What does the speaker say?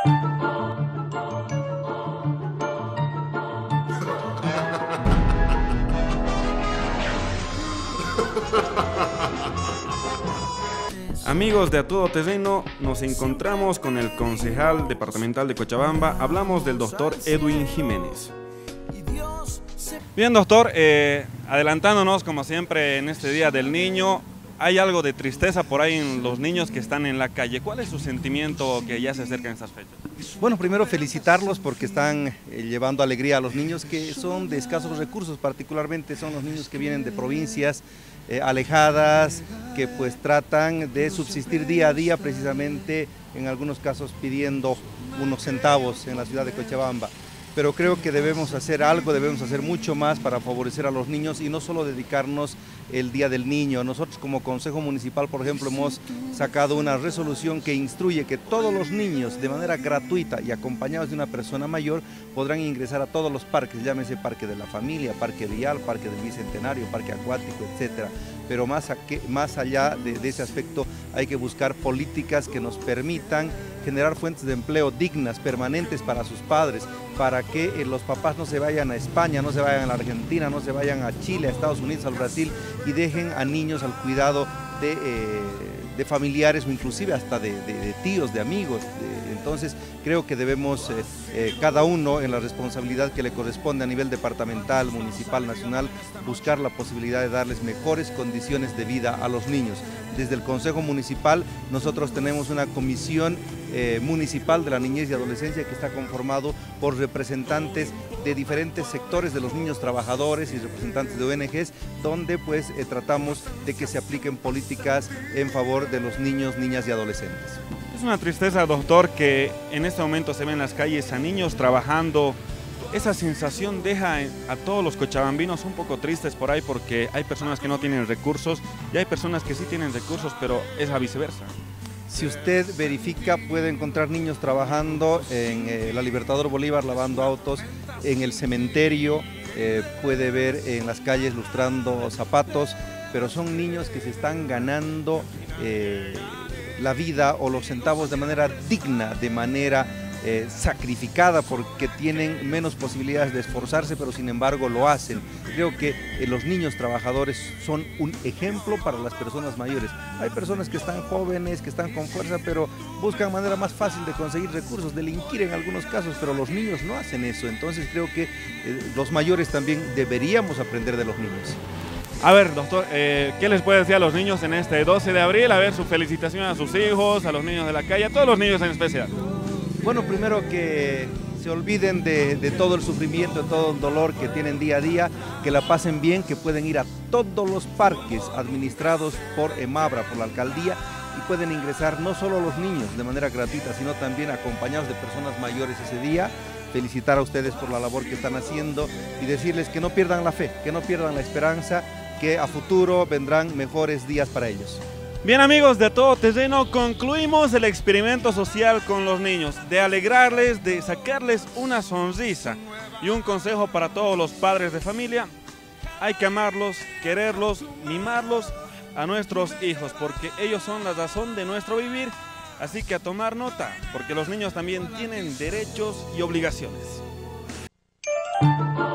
Amigos de A Todo Terreno, nos encontramos con el concejal departamental de Cochabamba. Hablamos del doctor Edwin Jiménez. Bien, doctor, adelantándonos como siempre en este Día del Niño, hay algo de tristeza por ahí en los niños que están en la calle. ¿Cuál es su sentimiento que ya se acercan estas fechas? Bueno, primero felicitarlos porque están llevando alegría a los niños que son de escasos recursos, particularmente son los niños que vienen de provincias alejadas, que pues tratan de subsistir día a día, precisamente en algunos casos pidiendo unos centavos en la ciudad de Cochabamba. Pero creo que debemos hacer algo, debemos hacer mucho más para favorecer a los niños y no solo dedicarnos el Día del Niño. Nosotros como Consejo Municipal, por ejemplo, hemos sacado una resolución que instruye que todos los niños de manera gratuita y acompañados de una persona mayor podrán ingresar a todos los parques, llámese Parque de la Familia, Parque Vial, Parque del Bicentenario, Parque Acuático, etc. Pero más allá de ese aspecto hay que buscar políticas que nos permitan generar fuentes de empleo dignas, permanentes para sus padres, para que los papás no se vayan a España, no se vayan a la Argentina, no se vayan a Chile, a Estados Unidos, al Brasil y dejen a niños al cuidado de familiares o inclusive hasta de tíos, de amigos. Entonces creo que debemos cada uno en la responsabilidad que le corresponde a nivel departamental, municipal, nacional, buscar la posibilidad de darles mejores condiciones de vida a los niños. Desde el Consejo Municipal nosotros tenemos una comisión municipal de la niñez y adolescencia que está conformado por representantes de diferentes sectores de los niños trabajadores y representantes de ONGs, donde pues tratamos de que se apliquen políticas en favor de los niños, niñas y adolescentes. Es una tristeza, doctor, que en este momento se ven en las calles a niños trabajando. Esa sensación deja a todos los cochabambinos un poco tristes por ahí porque hay personas que no tienen recursos y hay personas que sí tienen recursos, pero es a viceversa. Si usted verifica, puede encontrar niños trabajando en la Libertador Bolívar lavando autos, en el cementerio, puede ver en las calles lustrando zapatos, pero son niños que se están ganando la vida o los centavos de manera digna, de manera sacrificada, porque tienen menos posibilidades de esforzarse, pero sin embargo lo hacen. Creo que los niños trabajadores son un ejemplo para las personas mayores. Hay personas que están jóvenes, que están con fuerza, pero buscan manera más fácil de conseguir recursos, delinquir en algunos casos, pero los niños no hacen eso. Entonces creo que los mayores también deberíamos aprender de los niños. A ver, doctor, ¿qué les puede decir a los niños en este 12 de abril? A ver, su felicitación a sus hijos, a los niños de la calle, a todos los niños en especial. Bueno, primero que se olviden de todo el sufrimiento, de todo el dolor que tienen día a día, que la pasen bien, que pueden ir a todos los parques administrados por EMABRA, por la alcaldía, y pueden ingresar no solo los niños de manera gratuita, sino también acompañados de personas mayores ese día. Felicitar a ustedes por la labor que están haciendo y decirles que no pierdan la fe, que no pierdan la esperanza, que a futuro vendrán mejores días para ellos. Bien, amigos de A Todo Terreno, concluimos el experimento social con los niños, de alegrarles, de sacarles una sonrisa. Y un consejo para todos los padres de familia: hay que amarlos, quererlos, mimarlos a nuestros hijos, porque ellos son la razón de nuestro vivir. Así que a tomar nota, porque los niños también tienen derechos y obligaciones.